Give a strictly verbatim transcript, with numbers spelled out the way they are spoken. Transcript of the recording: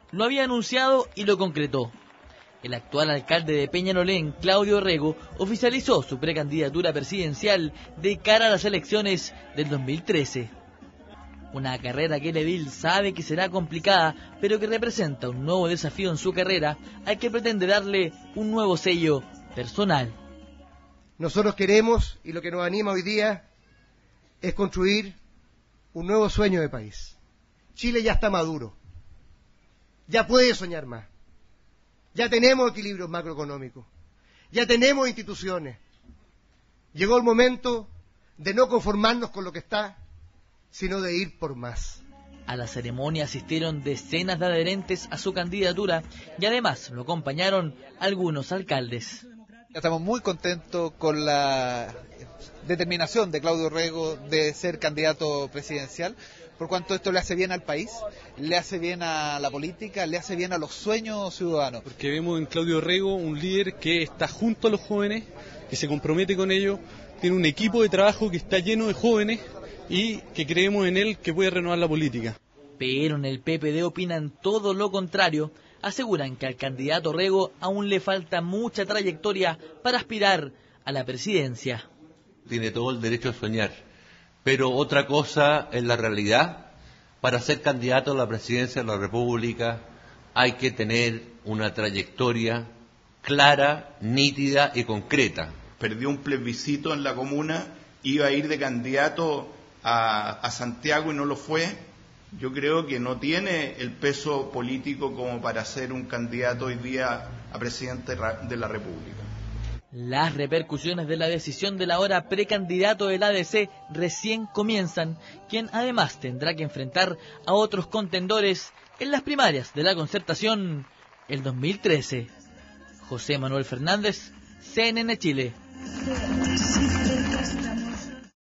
lo había anunciado y lo concretó. El actual alcalde de Peñalolén, Claudio Rego, oficializó su precandidatura presidencial de cara a las elecciones del dos mil trece. Una carrera que el edil sabe que será complicada, pero que representa un nuevo desafío en su carrera, al que pretende darle un nuevo sello personal. Nosotros queremos, y lo que nos anima hoy día, es construir un nuevo sueño de país. Chile ya está maduro, ya puede soñar más, ya tenemos equilibrios macroeconómicos, ya tenemos instituciones. Llegó el momento de no conformarnos con lo que está, sino de ir por más. A la ceremonia asistieron decenas de adherentes a su candidatura y además lo acompañaron algunos alcaldes. Estamos muy contentos con la determinación de Claudio Rego de ser candidato presidencial, por cuanto esto le hace bien al país, le hace bien a la política, le hace bien a los sueños ciudadanos. Porque vemos en Claudio Rego un líder que está junto a los jóvenes, que se compromete con ellos, tiene un equipo de trabajo que está lleno de jóvenes y que creemos en él que puede renovar la política. Pero en el P P D opinan todo lo contrario. Aseguran que al candidato Rego aún le falta mucha trayectoria para aspirar a la presidencia. Tiene todo el derecho a soñar, pero otra cosa es la realidad. Para ser candidato a la presidencia de la República hay que tener una trayectoria clara, nítida y concreta. Perdió un plebiscito en la comuna, iba a ir de candidato a, a Santiago y no lo fue. Yo creo que no tiene el peso político como para ser un candidato hoy día a presidente de la República. Las repercusiones de la decisión del ahora precandidato del A D C recién comienzan, quien además tendrá que enfrentar a otros contendores en las primarias de la Concertación el dos mil trece. José Manuel Fernández, C N N Chile.